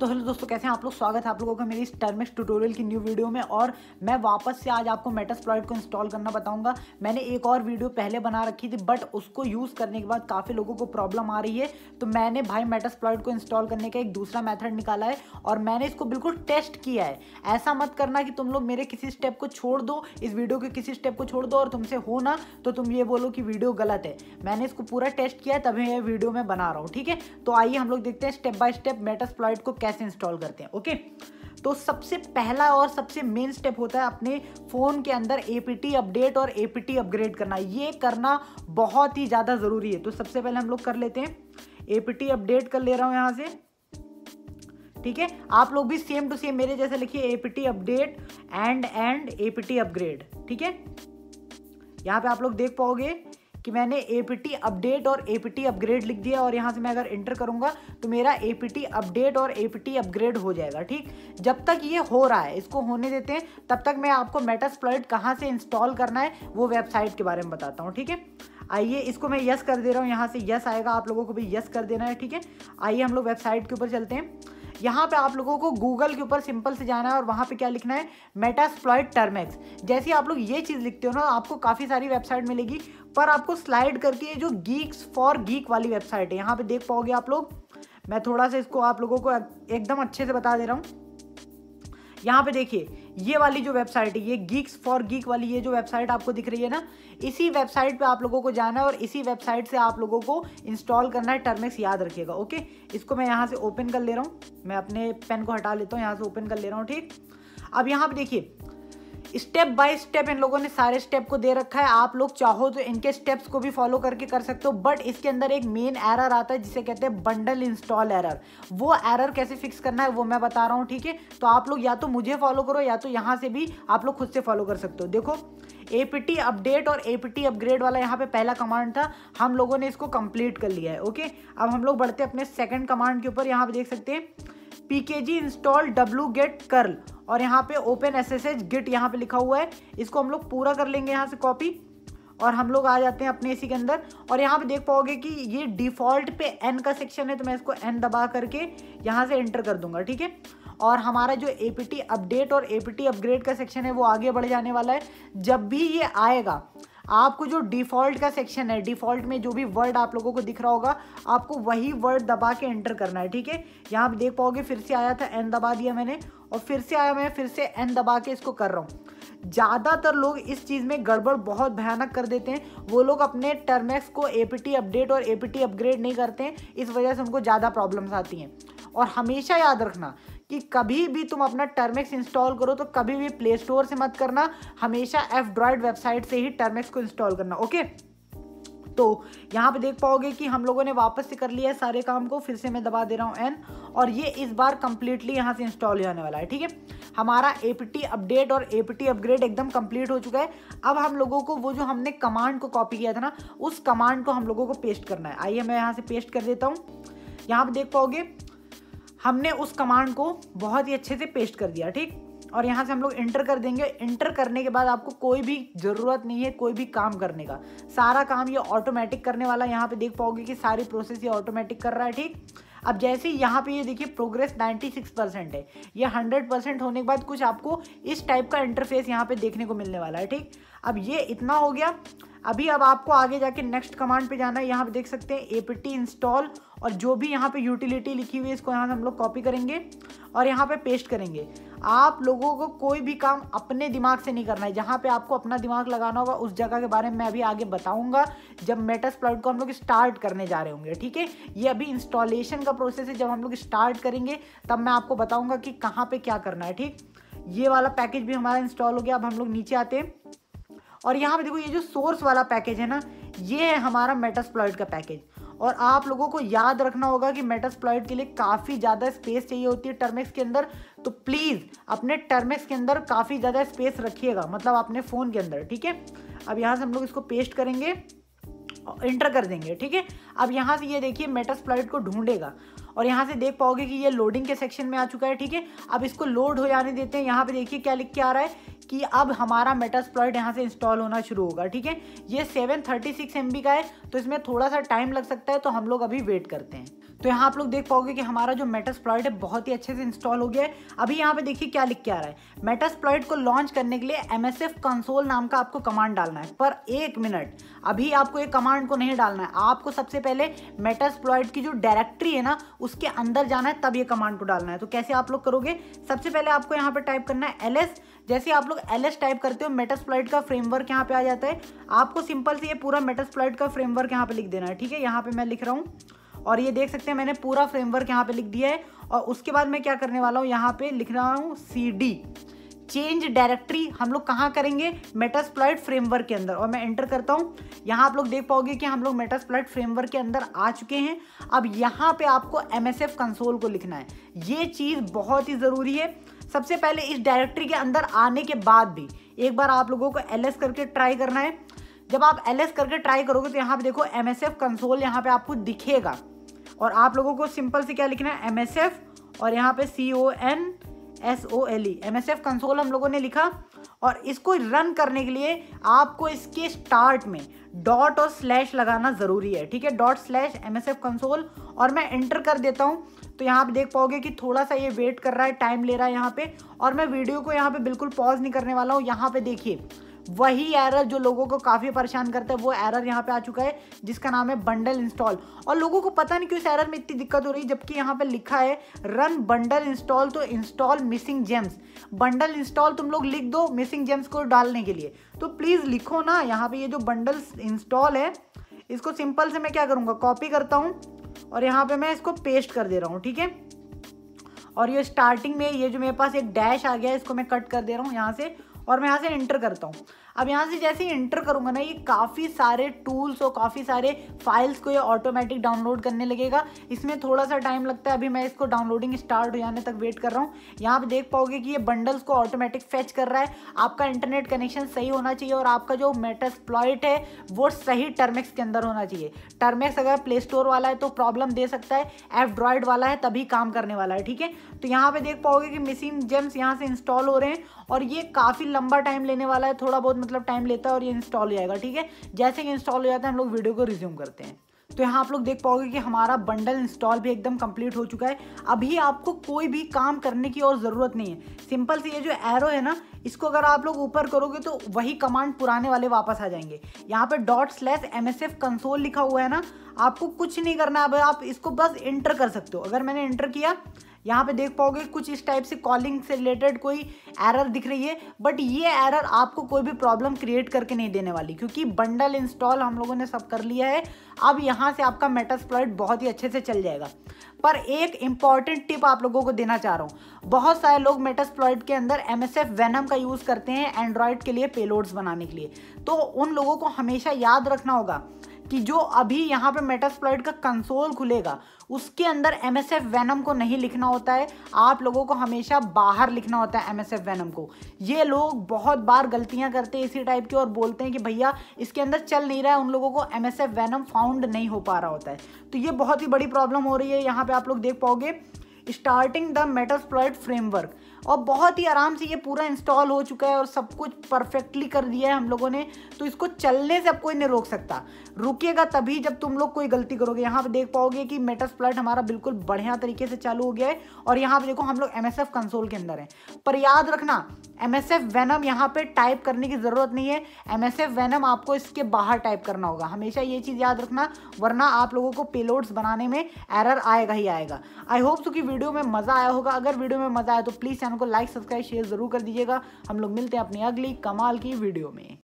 तो हेलो दोस्तों, कैसे हैं आप लोग। स्वागत है आप लोगों का मेरी इस टर्मिक्स ट्यूटोरियल की न्यू वीडियो में। और मैं वापस से आज आपको मेटास्प्लॉइट को इंस्टॉल करना बताऊंगा। मैंने एक और वीडियो पहले बना रखी थी, बट उसको यूज़ करने के बाद काफ़ी लोगों को प्रॉब्लम आ रही है, तो मैंने भाई मेटास्प्लॉइट को इंस्टॉल करने का एक दूसरा मेथड निकाला है और मैंने इसको बिल्कुल टेस्ट किया है। ऐसा मत करना कि तुम लोग मेरे किसी स्टेप को छोड़ दो, इस वीडियो के किसी स्टेप को छोड़ दो और तुमसे हो ना तो तुम ये बोलो कि वीडियो गलत है। मैंने इसको पूरा टेस्ट किया है, तभी ये वीडियो मैं बना रहा हूँ। ठीक है, तो आइए हम लोग देखते हैं स्टेप बाय स्टेप मेटास्प्लॉइट को कैसे इंस्टॉल करते हैं। ओके, तो सबसे पहला और सबसे मेन स्टेप होता है अपने फ़ोन के अंदर एपीटी अपडेट और एपीटी अपग्रेड करना। ये करना बहुत ही ज़्यादा ज़रूरी है। तो सबसे पहले हम लोग कर लेते हैं, एपीटी अपडेट कर ले रहा हूँ यहाँ से। ठीक है, आप लोग भी सेम टू सेम मेरे जैसे लिखिए, APT update and APT upgrade. ठीक है, यहाँ पे आप लोग देख पाओगे कि मैंने एपीटी अपडेट और एपीटी अपग्रेड लिख दिया और यहाँ से मैं अगर इंटर करूँगा तो मेरा एपीटी अपडेट और एपीटी अपग्रेड हो जाएगा। ठीक, जब तक ये हो रहा है इसको होने देते हैं, तब तक मैं आपको मेटास्प्लॉइट कहाँ से इंस्टॉल करना है वो वेबसाइट के बारे में बताता हूँ। ठीक है, आइए इसको मैं यस कर दे रहा हूँ, यहाँ से यस आएगा, आप लोगों को भी यस कर देना है। ठीक है, आइए हम लोग वेबसाइट के ऊपर चलते हैं। यहाँ पे आप लोगों को गूगल के ऊपर सिंपल से जाना है और वहाँ पे क्या लिखना है, मेटास्प्लॉइट टर्मिक्स। जैसे ही आप लोग ये चीज़ लिखते हो ना, आपको काफ़ी सारी वेबसाइट मिलेगी, पर आपको स्लाइड करके ये जो गीक्स फॉर गीक वाली वेबसाइट है, यहाँ पे देख पाओगे आप लोग। मैं थोड़ा सा इसको आप लोगों को एकदम अच्छे से बता दे रहा हूँ। यहाँ पे देखिए, ये वाली जो वेबसाइट है, ये गीक्स फॉर गीक वाली ये जो वेबसाइट आपको दिख रही है ना, इसी वेबसाइट पे आप लोगों को जाना है और इसी वेबसाइट से आप लोगों को इंस्टॉल करना है टर्मिक्स, याद रखिएगा। ओके, इसको मैं यहाँ से ओपन कर ले रहा हूँ, मैं अपने पेन को हटा लेता हूँ, यहाँ से ओपन कर ले रहा हूँ। ठीक, अब यहाँ पे देखिए स्टेप बाय स्टेप इन लोगों ने सारे स्टेप को दे रखा है। आप लोग चाहो तो इनके स्टेप्स को भी फॉलो करके कर सकते हो, बट इसके अंदर एक मेन एरर आता है जिसे कहते हैं बंडल इंस्टॉल एरर। वो एरर कैसे फिक्स करना है वो मैं बता रहा हूँ। ठीक है, तो आप लोग या तो मुझे फॉलो करो या तो यहाँ से भी आप लोग खुद से फॉलो कर सकते हो। देखो, एपीटी अपडेट और एपीटी अपग्रेड वाला यहाँ पे पहला कमांड था, हम लोगों ने इसको कंप्लीट कर लिया है। ओके, अब हम लोग बढ़ते हैं अपने सेकंड कमांड के ऊपर। यहाँ पे देख सकते हैं pkg इंस्टॉल wget कर्ल और यहाँ पे ओपन ssh git यहाँ पे लिखा हुआ है। इसको हम लोग पूरा कर लेंगे यहाँ से कॉपी और हम लोग आ जाते हैं अपने इसी के अंदर। और यहाँ पे देख पाओगे कि ये डिफॉल्ट पे n का सेक्शन है, तो मैं इसको n दबा करके यहाँ से एंटर कर दूंगा। ठीक है, और हमारा जो एपीटी अपडेट और एपीटी अपग्रेड का सेक्शन है वो आगे बढ़ जाने वाला है। जब भी ये आएगा, आपको जो डिफ़ॉल्ट का सेक्शन है, डिफ़ॉल्ट में जो भी वर्ड आप लोगों को दिख रहा होगा, आपको वही वर्ड दबा के एंटर करना है। ठीक है, यहाँ पे देख पाओगे फिर से आया था, एन दबा दिया मैंने और फिर से आया, मैं फिर से एन दबा के इसको कर रहा हूँ। ज़्यादातर लोग इस चीज़ में गड़बड़ बहुत भयानक कर देते हैं। वो लोग अपने टर्मिक्स को एपीटी अपडेट और एपीटी अपग्रेड नहीं करते हैं, इस वजह से उनको ज़्यादा प्रॉब्लम्स आती हैं। और हमेशा याद रखना कि कभी भी तुम अपना टर्मिक्स इंस्टॉल करो तो कभी भी प्ले स्टोर से मत करना, हमेशा F-Droid वेबसाइट से ही टर्मिक्स को इंस्टॉल करना। ओके, तो यहाँ पे देख पाओगे कि हम लोगों ने वापस से कर लिया है सारे काम को। फिर से मैं दबा दे रहा हूँ N और ये इस बार कंप्लीटली यहाँ से इंस्टॉल हो जाने वाला है। ठीक है, हमारा एपीटी अपडेट और एपीटी अपग्रेड एकदम कंप्लीट हो चुका है। अब हम लोगों को वो जो हमने कमांड को कॉपी किया था ना, उस कमांड को हम लोगों को पेस्ट करना है। आइए मैं यहाँ से पेस्ट कर देता हूँ। यहाँ पे देख पाओगे हमने उस कमांड को बहुत ही अच्छे से पेस्ट कर दिया। ठीक, और यहाँ से हम लोग इंटर कर देंगे। इंटर करने के बाद आपको कोई भी ज़रूरत नहीं है कोई भी काम करने का, सारा काम ये ऑटोमेटिक करने वाला। यहाँ पे देख पाओगे कि सारी प्रोसेस ये ऑटोमेटिक कर रहा है। ठीक, अब जैसे यहाँ पे ये देखिए प्रोग्रेस 96% है, ये 100% होने के बाद कुछ आपको इस टाइप का इंटरफेस यहाँ पे देखने को मिलने वाला है। ठीक, अब ये इतना हो गया। अब आपको आगे जाके नेक्स्ट कमांड पे जाना है। यहाँ पे देख सकते हैं एपीटी इंस्टॉल और जो भी यहाँ पे यूटिलिटी लिखी हुई है इसको यहाँ से हम लोग कॉपी करेंगे और यहाँ पे पेस्ट करेंगे। आप लोगों को कोई भी काम अपने दिमाग से नहीं करना है, जहाँ पे आपको अपना दिमाग लगाना होगा उस जगह के बारे में मैं अभी आगे बताऊंगा जब मेटास्प्लॉइट को हम लोग स्टार्ट करने जा रहे होंगे। ठीक है, ये अभी इंस्टॉलेशन का प्रोसेस है, जब हम लोग स्टार्ट करेंगे तब मैं आपको बताऊंगा कि कहाँ पे क्या करना है। ठीक, ये वाला पैकेज भी हमारा इंस्टॉल हो गया। अब हम लोग नीचे आते हैं और यहाँ पे देखो ये जो सोर्स वाला पैकेज है ना, ये है हमारा मेटास्प्लॉइट का पैकेज। और आप लोगों को याद रखना होगा कि मेटास्प्लॉइट के लिए काफ़ी ज़्यादा स्पेस चाहिए होती है टर्मिक्स के अंदर, तो प्लीज़ अपने टर्मिक्स के अंदर काफ़ी ज़्यादा स्पेस रखिएगा, मतलब अपने फ़ोन के अंदर। ठीक है, अब यहाँ से हम लोग इसको पेस्ट करेंगे, इंटर कर देंगे। ठीक है, अब यहाँ से ये देखिए मेटास्प्लॉइट को ढूंढेगा और यहाँ से देख पाओगे कि ये लोडिंग के सेक्शन में आ चुका है। ठीक है, अब इसको लोड हो जाने देते हैं। यहाँ पे देखिए क्या लिख के आ रहा है कि अब हमारा मेटास्प्लॉइट यहाँ से इंस्टॉल होना शुरू होगा। ठीक है, ये 736 MB का है तो इसमें थोड़ा सा टाइम लग सकता है, तो हम लोग अभी वेट करते हैं। तो यहाँ आप लोग देख पाओगे कि हमारा जो मेटास्प्लॉइट है बहुत ही अच्छे से इंस्टॉल हो गया है। अभी यहाँ पे देखिए क्या लिख के आ रहा है, मेटास्प्लॉइट को लॉन्च करने के लिए MSF कंसोल नाम का आपको कमांड डालना है। पर 1 मिनट, अभी आपको एक कमांड को नहीं डालना है, आपको सबसे पहले मेटास्प्लॉइट की जो डायरेक्टरी है ना उसके अंदर जाना है, तब ये कमांड को डालना है। तो कैसे आप लोग करोगे, सबसे पहले आपको यहाँ पे टाइप करना है LS। जैसे आप लोग LS टाइप करते हो मेटास्प्लॉइट का फ्रेमवर्क यहाँ पे आ जाता है। आपको सिंपल से ये पूरा मेटास्प्लॉइट का फ्रेमवर्क यहाँ पे लिख देना है। ठीक है, यहाँ पे मैं लिख रहा हूँ और ये देख सकते हैं मैंने पूरा फ्रेमवर्क यहाँ पे लिख दिया है। और उसके बाद मैं क्या करने वाला हूँ, यहाँ पे लिख रहा हूँ CD चेंज डायरेक्टरी। हम लोग कहाँ करेंगे, मेटास्प्लॉइट फ्रेमवर्क के अंदर, और मैं एंटर करता हूँ। यहाँ आप लोग देख पाओगे कि हम लोग मेटास्प्लॉइट फ्रेमवर्क के अंदर आ चुके हैं। अब यहाँ पे आपको MSF कंसोल को लिखना है, ये चीज़ बहुत ही ज़रूरी है। सबसे पहले इस डायरेक्टरी के अंदर आने के बाद भी एक बार आप लोगों को LS करके ट्राई करना है। जब आप LS करके ट्राई करोगे तो यहाँ पे देखो MSF कंसोल यहाँ पे आपको दिखेगा, और आप लोगों को सिंपल से क्या लिखना है, MSF और यहाँ पे CONSOLE MSF कंसोल हम लोगों ने लिखा। और इसको रन करने के लिए आपको इसके स्टार्ट में डॉट और स्लैश लगाना ज़रूरी है। ठीक है, ./MSF कंसोल, और मैं एंटर कर देता हूँ। तो यहाँ पे देख पाओगे कि थोड़ा सा ये वेट कर रहा है, टाइम ले रहा है यहाँ पे, और मैं वीडियो को यहाँ पे बिल्कुल पॉज नहीं करने वाला हूँ। यहाँ पे देखिए वही एरर जो लोगों को काफ़ी परेशान करता है, वो एरर यहाँ पे आ चुका है जिसका नाम है बंडल इंस्टॉल। और लोगों को पता नहीं क्यों इस एरर में इतनी दिक्कत हो रही है, जबकि यहाँ पे लिखा है रन बंडल इंस्टॉल, तो install missing gems. Bundle install तुम लोग लिख दो मिसिंग जेम्स को डालने के लिए, तो प्लीज़ लिखो ना। यहाँ पे ये जो बंडल इंस्टॉल है इसको सिंपल से मैं क्या करूँगा, कॉपी करता हूँ और यहाँ पे मैं इसको पेस्ट कर दे रहा हूँ। ठीक है, और ये स्टार्टिंग में ये जो मेरे पास एक डैश आ गया है इसको मैं कट कर दे रहा हूँ यहाँ से, और मैं यहाँ से एंटर करता हूँ। अब यहाँ से जैसे ही एंटर करूँगा ना, ये काफ़ी सारे टूल्स और काफ़ी सारे फाइल्स को ये ऑटोमेटिक डाउनलोड करने लगेगा। इसमें थोड़ा सा टाइम लगता है, अभी मैं इसको डाउनलोडिंग स्टार्ट हो जाने तक वेट कर रहा हूँ। यहाँ पे देख पाओगे कि ये बंडल्स को ऑटोमेटिक फेच कर रहा है। आपका इंटरनेट कनेक्शन सही होना चाहिए और आपका जो मेटास्प्लॉइट है वो सही टर्मेक्स के अंदर होना चाहिए। टर्मेक्स अगर प्ले स्टोर वाला है तो प्रॉब्लम दे सकता है, एंड्रॉयड वाला है तभी काम करने वाला है। ठीक है, तो यहाँ पे देख पाओगे कि मिसिंग जेम्स यहाँ से इंस्टॉल हो रहे हैं, और ये काफ़ी लंबा टाइम लेने वाला है, थोड़ा बहुत मतलब टाइम लेता है, और ये इंस्टॉल हो जाएगा। ठीक है, जैसे कि इंस्टॉल हो जाता है हम लोग वीडियो को रिज्यूम करते हैं। तो यहाँ आप लोग देख पाओगे कि हमारा बंडल इंस्टॉल भी एकदम कंप्लीट हो चुका है। अभी आपको कोई भी काम करने की और ज़रूरत नहीं है। सिंपल से ये जो एरो है ना, इसको अगर आप लोग ऊपर करोगे तो वही कमांड पुराने वाले वापस आ जाएंगे। यहाँ पे ./MSF कंसोल लिखा हुआ है ना, आपको कुछ नहीं करना है। अब आप इसको बस एंटर कर सकते हो। अगर मैंने एंटर किया, यहाँ पे देख पाओगे कुछ इस टाइप से कॉलिंग से रिलेटेड कोई एरर दिख रही है, बट ये एरर आपको कोई भी प्रॉब्लम क्रिएट करके नहीं देने वाली, क्योंकि बंडल इंस्टॉल हम लोगों ने सब कर लिया है। अब यहाँ से आपका मेटास्प्लॉइट बहुत ही अच्छे से चल जाएगा। पर एक इंपॉर्टेंट टिप आप लोगों को देना चाह रहा हूँ, बहुत सारे लोग मेटास्प्लॉइट के अंदर MSF वेनम का यूज़ करते हैं एंड्रॉयड के लिए पेलोड्स बनाने के लिए। तो उन लोगों को हमेशा याद रखना होगा कि जो अभी यहाँ पे मेटास्प्लॉइट का कंसोल खुलेगा उसके अंदर MSF वेनम को नहीं लिखना होता है। आप लोगों को हमेशा बाहर लिखना होता है MSF वेनम को। ये लोग बहुत बार गलतियां करते हैं इसी टाइप की और बोलते हैं कि भैया इसके अंदर चल नहीं रहा है, उन लोगों को MSF वेनम फाउंड नहीं हो पा रहा होता है। तो ये बहुत ही बड़ी प्रॉब्लम हो रही है। यहाँ पे आप लोग देख पाओगे स्टार्टिंग द मेटास्प्लॉइट फ्रेमवर्क, और बहुत ही आराम से ये पूरा इंस्टॉल हो चुका है और सब कुछ परफेक्टली कर दिया है हम लोगों ने। तो इसको चलने से अब कोई नहीं रोक सकता, रुकेगा तभी जब तुम लोग कोई गलती करोगे। यहाँ पे देख पाओगे कि मेटास्प्लॉइट हमारा बिल्कुल बढ़िया तरीके से चालू हो गया है, और यहाँ पे देखो हम लोग MSF कंसोल के अंदर हैं। पर याद रखना MSF वेनम यहाँ पे टाइप करने की ज़रूरत नहीं है, MSF वेनम आपको इसके बाहर टाइप करना होगा। हमेशा ये चीज़ याद रखना, वरना आप लोगों को पेलोड्स बनाने में एरर आएगा ही आएगा। आई होप सो कि वीडियो में मज़ा आया होगा। अगर वीडियो में मज़ा आया तो प्लीज़ चैनल को लाइक सब्सक्राइब शेयर ज़रूर कर दीजिएगा। हम लोग मिलते हैं अपनी अगली कमाल की वीडियो में।